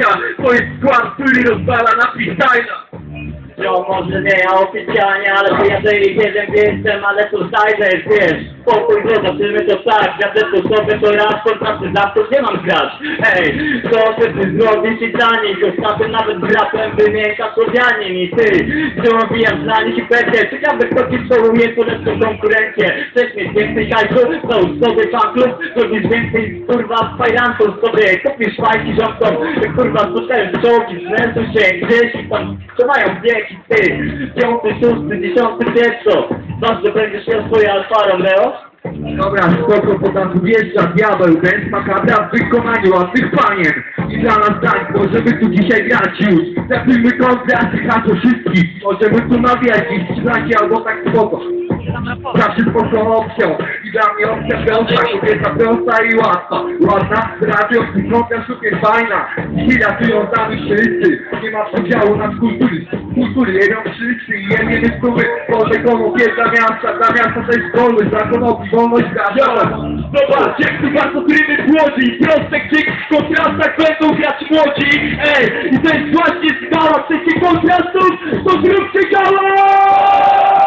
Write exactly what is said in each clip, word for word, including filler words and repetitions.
Macha, to jest skład, który rozwala na freestyla. No może nie ja oficjalnie, ale wyjadę i wiem gdzie jestem, ale to znajdę, wiesz. Spokój, zobaczymy to tak, gazetę sobie to raz, kontrasty za to nie mam grać. Hej, co chcę ty zrobić i za nich, ostatnio nawet z rapem wymięka Słowianin i ty, gdzie owijam dla nich i pewnie, ciekawe kto ci spowuje to lepszą konkurencję. Chcesz mieć więcej hajsu, załóż sobie fanklub, zrobisz więcej kurwa fajrantów sobie, kupisz fajki rządkom, kurwa tutaj czołgi, znęcą się gdzieś i tam, co mają biegi ty, piąty, szósty, dziesiąty, pierwszo, zawsze będziesz miał swoje Alfa Romeo. Dobra, spoko, bo tam wjeżdża diabeł, ten makabra w wykonaniu łatwych panien. I dla nas tak, możemy tu dzisiaj grać już. Zabijmy kontrakt i hasło wszystkich. Możemy tu nawijać dziś trzynaście albo tak spoko. Zawsze spoko opcją. I dla mnie opcja piąta, kobieta prosta i łatwa. Ładna, radio, piątka super fajna. Dzisiaj ratują z nami wszyscy. Nie ma podziału na kultury. Kultury jebią wszyscy i jebiemy spróby. Boże komu wielka miasta, dla miasta to jest wolność, dla konopi wolność dla Zobacz, jak tu bardzo tryby płodzi. Proste gdzie w kontrastach będą grać młodzi. Ej, i to jest właśnie skala. Chcecie kontrastów? To zróbcie gala!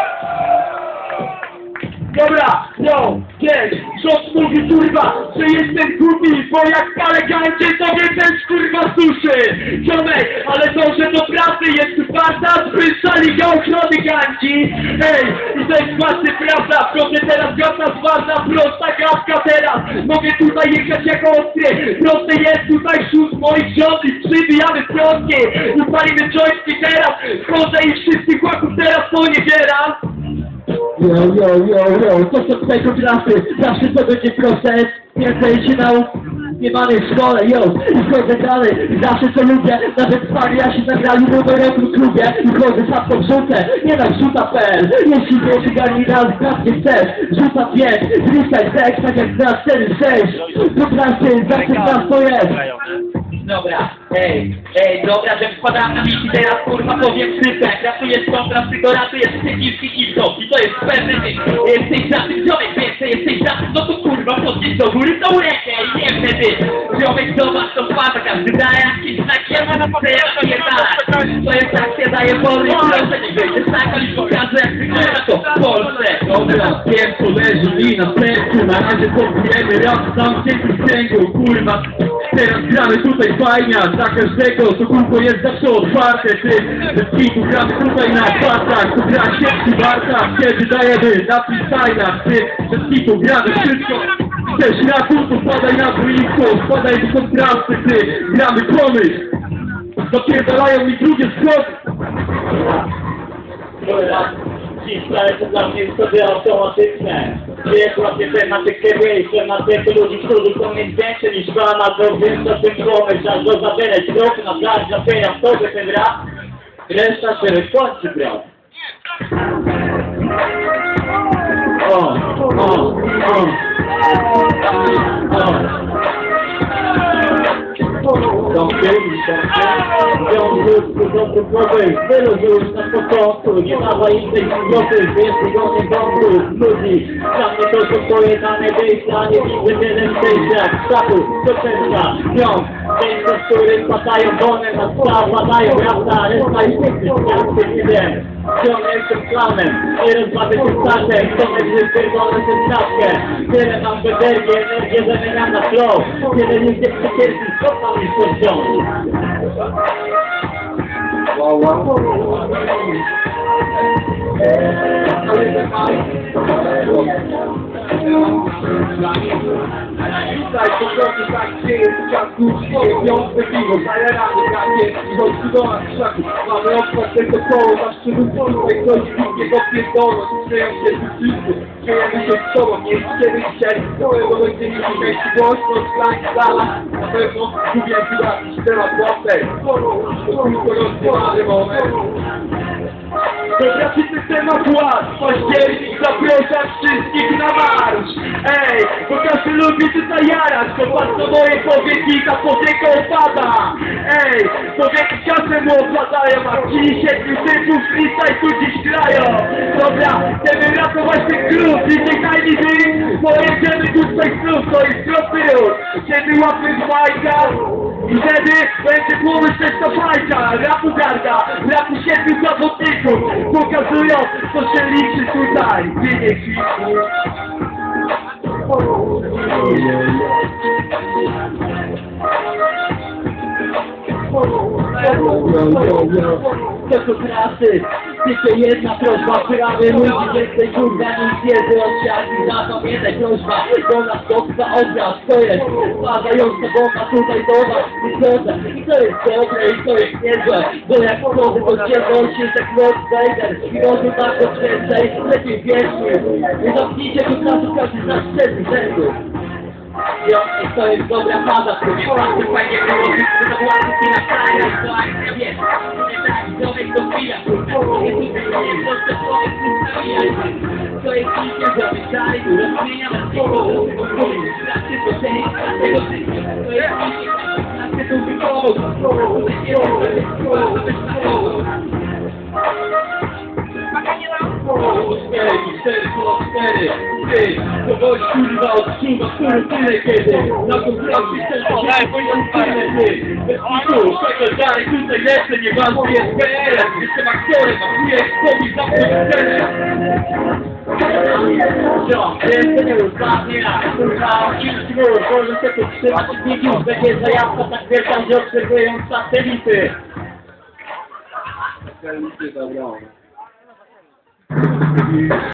Dobra, no, wiesz, rząd mówi kurwa, że jestem głupi, bo jak palę gańcie, to mnie też kurwa suszy. Ziomek, ale to, że do pracy jest twarda, wyższa liga ochrony gańci. Ej, i to jest właśnie prawda, proszę teraz gata twarda, prosta gadka teraz. Mogę tutaj jechać jako ostry, proste jest tutaj wśród moich rząd i przybijamy prostkie. Upalimy joystick teraz, wchodzę i wszystkich łaków teraz poniewieram. Yo, yo, yo, yo, to są tutaj kontrasty, zawsze to będzie proste, więcej się nauk, nie mamy w szkole, yo, i wchodzę dalej, zawsze co lubię, nawet panie ja się nagrali w numerowym klubie, i wchodzę sam po wrzutę, nie na wrzuta kropka p l, jeśli wiesz, gani raz, raz nie chcesz, rzuta wiek, wrzucaj seks, tak jak na cztery sześć, kontrasty, zawsze tam to jest. Dobra, ej, ej, dobra, że wpadam na miki, teraz kurwa powiem szybko, jak ratujesz kontrast, tylko ratujesz przeciwki hip-hop i to jest pewny ty, jesteś za tym ziomek, więcej jesteś za tym, no to kurwa podnieś do góry tą rękę i nie wtedy, ziomek zobacz to twarza, każdy daje jakiś znak, ja mam na to nie tak, to jest akcja, daje wolny, proszę, nie będziesz tak, ale pokażę jak wygląda to w Polsce. Dobra, wiem co leży mi na sercu, na razie podbijemy raz zamknięty w kręgu, kurwa. Teraz gramy tutaj fajnia, dla każdego to kółko jest zawsze otwarte, ty. Bez kitu gramy tutaj na pasach, tu gra sieci warta, kiedy dajemy na freestylach, ty. Bez kitu gramy wszystko, chcesz ratunku, wpadaj na blisko, wpadaj do kontrasty, ty. Gramy pomysł, zapierdalają mi drugie schody. Dziś to dla mnie jest sobie automatyczne. Wiesz właśnie tematykę wyjść, tematykę ludzi, którzy są mieć większe niż fama, to więc o tym pomysł, aż go zabierać trochę na plac, zabieram sobie ten rap, reszta się kończy brat. O, o, o, o. Tam kiedyś, tam kiedyś, dobry człowiek, wyluzuj na początku, nie dawaj innej głupoty, wiesz, wygodnie dobry, ludzi, dla mnie to są twoje dane wyjścia, nie widzę jeden przejścia, sztapu, do serca, wiąz, miejsce, w którym padają bony, na stal, padają rasta, reszta i wszyscy, ja się nie wiem. Ciągle jestem klaunem, nie rozbawię się statek, to będzie pierdolę tę stawkę. Tyle mam energię, energię zamieniam na flow. Tyle nie chcę przecierpić, co tam jest to wziąć. Wow, wow. Tutaj po prostu tak dzieje w czasku, swoje piątne piwo, zajeramy gacie i chodź do nas w szaku. Mamy odpad tego koło, na szczytu polsce, ktoś nie go pierdolą, śmieją się tu wszyscy, śmiejemy się z sobą, nie chcemy dzisiaj stoję, bo będzie mi mieć głośno, szlak, dala, na pewno lubię chyba cztery płatę, to tylko rozdzielany moment. Dobra, czy temat ład, październik zaprasza wszystkich na marsz. Ej, bo każdy lubi tutaj jarać, popatrz na moje powieki, ta powieka opada. Ej, powieki czasem opadają, a ci siedmiu typów freestyle tu dziś grają. Dobra, chcemy ratować ten klub i czekaj mi wy, bo jedziemy tutaj znów, to jest prosty ruch. Kiedy łapy w majkach, I wtedy będzie głowy sześciofajka, rapu garda, rapu siedmiu zawodników, pokazują, co się liczy tutaj, winie chwilku. To są trasy, tylko jedna prośba, prawy ludzi, więcej kurwa nic wiedzy od siatki, zapamiętaj prośba, do nas kopca obraz, to jest spadająca bomba tutaj do was, wygląda, i to jest dobre, i to jest niezłe, bo jak wchodzę do ciebie, się jak Lord Vader, i robię bardzo więcej, lepiej wierzmy, nie zamknijcie tu czasu, każdy z nas przed rzędu. I to jest dobra faza, który bardzo fajnie było, że to była na stanie, to akcja wiesz, nie tak, człowiek to chwila, kurwa, nie tutaj, nie proste człowiek, kurwa, to jest licznie, żeby dalej, rozmienia na tego, sprawdźcie to ceny, tego życia, to jest licznie, sprawdźcie to wykołą, to jest nie może być szkoła, to jest na koło. cztery, cztery, cztery, ty, to gość kurwa odczuwa, który tyle kiedy, na kontracie chcesz się powiedzieć tyle ty, bez kitu, czego dalej tutaj lecę, nie ważny jest P R M, jestem aktorem, a chuj jest komuś zamknąć scenę. Co, jeszcze nie ostatni raz, kurwa, kilki minut, może się tu trzymać i już będzie zajawka tak wielka, że obserwują satelity. Satelity zabrałem.